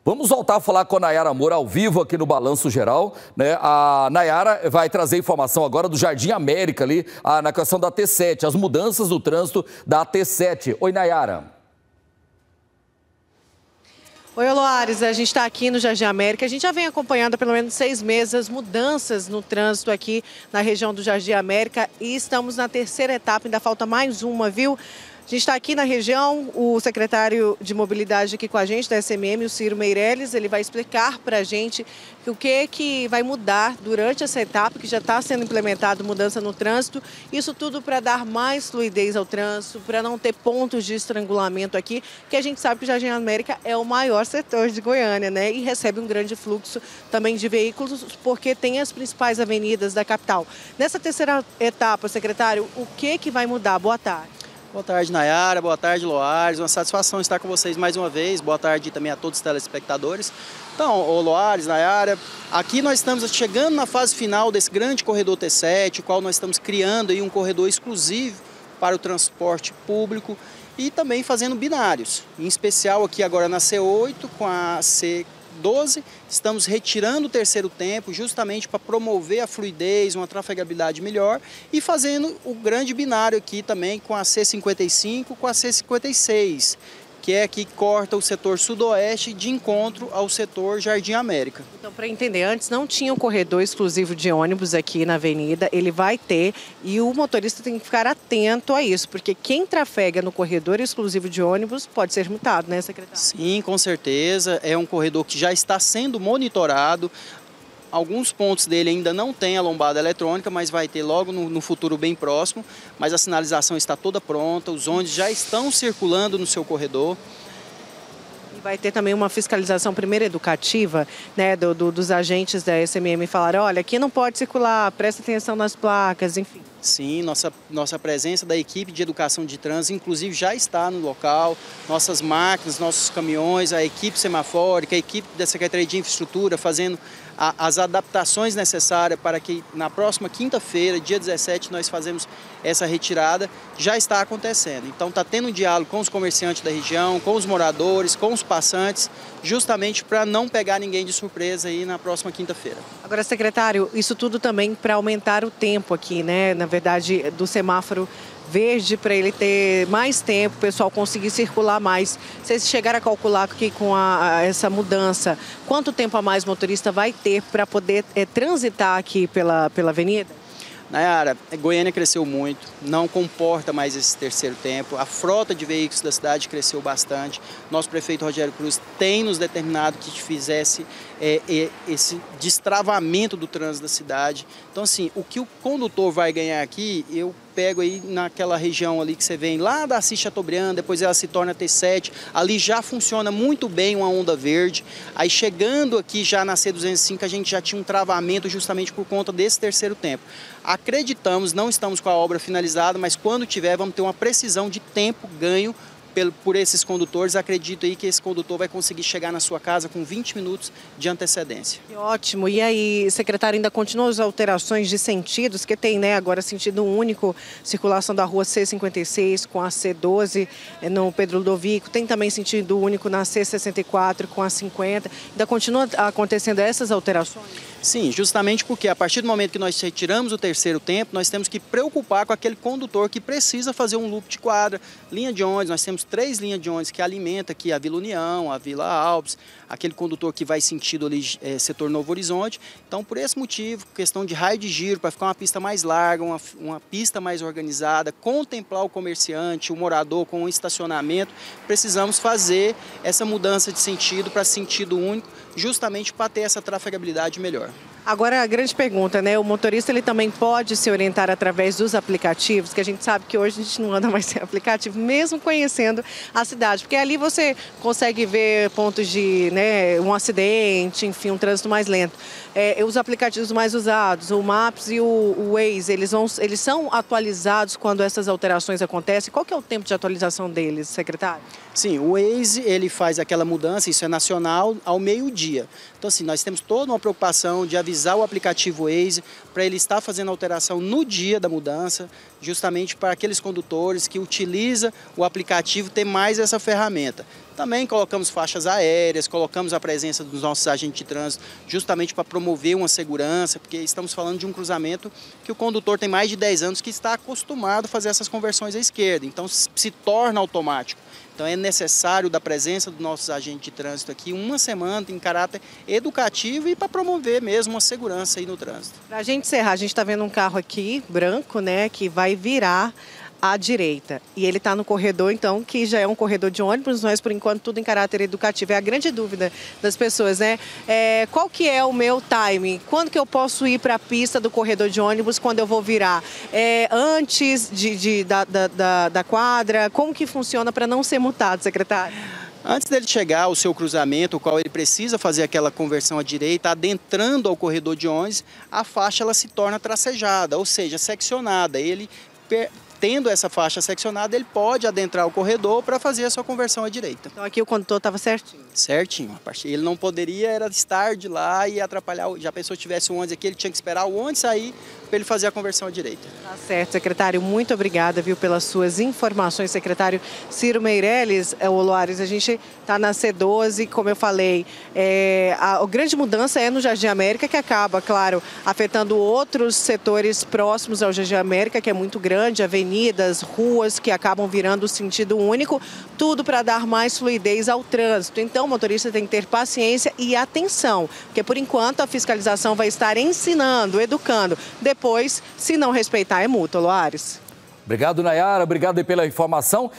Vamos voltar a falar com a Nayara Moura ao vivo aqui no Balanço Geral, né? A Nayara vai trazer informação agora do Jardim América ali, na questão da T7, as mudanças do trânsito da T7. Oi, Nayara. Oi, Loares, a gente está aqui no Jardim América, a gente já vem acompanhando há pelo menos 6 meses as mudanças no trânsito aqui na região do Jardim América e estamos na terceira etapa, ainda falta mais uma, viu? A gente está aqui na região, o secretário de Mobilidade aqui com a gente, da SMM, o Ciro Meirelles, ele vai explicar para a gente o que vai mudar durante essa etapa, que já está sendo implementado mudança no trânsito, isso tudo para dar mais fluidez ao trânsito, para não ter pontos de estrangulamento aqui, que a gente sabe que o Jardim América é o maior setor de Goiânia, né? E recebe um grande fluxo também de veículos, porque tem as principais avenidas da capital. Nessa terceira etapa, secretário, o que vai mudar? Boa tarde. Boa tarde, Nayara. Boa tarde, Loares. Uma satisfação estar com vocês mais uma vez. Boa tarde também a todos os telespectadores. Então, Loares, Nayara, aqui nós estamos chegando na fase final desse grande corredor T7, o qual nós estamos criando aí um corredor exclusivo para o transporte público e também fazendo binários. Em especial aqui agora na C8 com a C12, estamos retirando o terceiro tempo justamente para promover a fluidez, uma trafegabilidade melhor e fazendo o grande binário aqui também com a C55 com a C56, que é aqui que corta o setor sudoeste de encontro ao setor Jardim América. Então, para entender, antes não tinha um corredor exclusivo de ônibus aqui na avenida, ele vai ter e o motorista tem que ficar atento a isso, porque quem trafega no corredor exclusivo de ônibus pode ser multado, né, secretário? Sim, com certeza, é um corredor que já está sendo monitorado. Alguns pontos dele ainda não tem a lombada eletrônica, mas vai ter logo no futuro bem próximo. Mas a sinalização está toda pronta, os ônibus já estão circulando no seu corredor. E vai ter também uma fiscalização primeiro educativa, né, dos agentes da SMM falaram, olha, aqui não pode circular, presta atenção nas placas, enfim. Sim, nossa presença da equipe de educação de trânsito, inclusive, já está no local. Nossas máquinas, nossos caminhões, a equipe semafórica, a equipe da Secretaria de Infraestrutura fazendo as adaptações necessárias para que na próxima quinta-feira, dia 17, nós fazemos essa retirada, já está acontecendo. Então está tendo um diálogo com os comerciantes da região, com os moradores, com os passantes, justamente para não pegar ninguém de surpresa aí na próxima quinta-feira. Agora, secretário, isso tudo também para aumentar o tempo aqui, né? Na verdade, do semáforo verde, para ele ter mais tempo, o pessoal conseguir circular mais. Vocês chegaram a calcular aqui com essa mudança, quanto tempo a mais o motorista vai ter para poder transitar aqui pela avenida? Nayara, Goiânia cresceu muito, não comporta mais esse terceiro tempo, a frota de veículos da cidade cresceu bastante, nosso prefeito Rogério Cruz tem nos determinado que fizesse esse destravamento do trânsito da cidade. Então, assim, o que o condutor vai ganhar aqui, eu pego aí naquela região ali que você vem lá da Assis Chateaubriand, depois ela se torna T7, ali já funciona muito bem uma onda verde, aí chegando aqui já na C205 a gente já tinha um travamento justamente por conta desse terceiro tempo. Acreditamos, não estamos com a obra finalizada, mas quando tiver vamos ter uma precisão de tempo ganho por esses condutores. Acredito aí que esse condutor vai conseguir chegar na sua casa com 20 minutos de antecedência. Que ótimo. E aí, secretário, ainda continuam as alterações de sentidos, que tem, né, agora sentido único, circulação da rua C56 com a C12 no Pedro Ludovico, tem também sentido único na C64 com a 50. Ainda continua acontecendo essas alterações? Sim, justamente porque a partir do momento que nós retiramos o terceiro tempo, nós temos que preocupar com aquele condutor que precisa fazer um loop de quadra, linha de ônibus. Nós temos 3 linhas de ônibus que alimentam aqui a Vila União, a Vila Alpes, aquele condutor que vai sentido ali setor Novo Horizonte. Então, por esse motivo, questão de raio de giro, para ficar uma pista mais larga, uma pista mais organizada, contemplar o comerciante, o morador com um estacionamento, precisamos fazer essa mudança de sentido para sentido único, justamente para ter essa trafegabilidade melhor. Agora, a grande pergunta, né? O motorista ele também pode se orientar através dos aplicativos, que a gente sabe que hoje a gente não anda mais sem aplicativo, mesmo conhecendo a cidade. Porque ali você consegue ver pontos de, né, um acidente, enfim, um trânsito mais lento. Os aplicativos mais usados, o Maps e o Waze, eles são atualizados quando essas alterações acontecem? Qual que é o tempo de atualização deles, secretário? Sim, o Waze ele faz aquela mudança, isso é nacional, ao meio-dia. Então, assim, nós temos toda uma preocupação de avisar o aplicativo Waze para ele estar fazendo alteração no dia da mudança, justamente para aqueles condutores que utilizam o aplicativo ter mais essa ferramenta. Também colocamos faixas aéreas, colocamos a presença dos nossos agentes de trânsito justamente para promover uma segurança, porque estamos falando de um cruzamento que o condutor tem mais de 10 anos que está acostumado a fazer essas conversões à esquerda, então se torna automático. Então é necessário da presença dos nossos agentes de trânsito aqui uma semana em caráter educativo e para promover mesmo uma segurança aí no trânsito. Para a gente encerrar, a gente está vendo um carro aqui, branco, né, que vai virar à direita. E ele está no corredor, então, que já é um corredor de ônibus, mas por enquanto tudo em caráter educativo. É a grande dúvida das pessoas, né? Qual que é o meu timing? Quando que eu posso ir para a pista do corredor de ônibus, quando eu vou virar? Antes da quadra? Como que funciona para não ser multado, secretário? Antes dele chegar ao seu cruzamento, o qual ele precisa fazer aquela conversão à direita, adentrando ao corredor de ônibus, a faixa ela se torna tracejada, ou seja, seccionada. Ele tendo essa faixa seccionada, ele pode adentrar o corredor para fazer a sua conversão à direita. Então aqui o condutor estava certinho? Certinho. Ele não poderia estar de lá e atrapalhar. Já pensou, tivesse um ônibus aqui, ele tinha que esperar o ônibus sair para ele fazer a conversão à direita. Tá certo, secretário. Muito obrigada, viu, pelas suas informações, secretário Ciro Meirelles. Loares, a gente está na C12, como eu falei, a grande mudança é no Jardim América, que acaba, claro, afetando outros setores próximos ao Jardim América, que é muito grande, avenidas, ruas que acabam virando sentido único, tudo para dar mais fluidez ao trânsito. Então, o motorista tem que ter paciência e atenção, porque por enquanto a fiscalização vai estar ensinando, educando. Depois, se não respeitar, é multa, Loares. Obrigado, Nayara. Obrigado aí pela informação.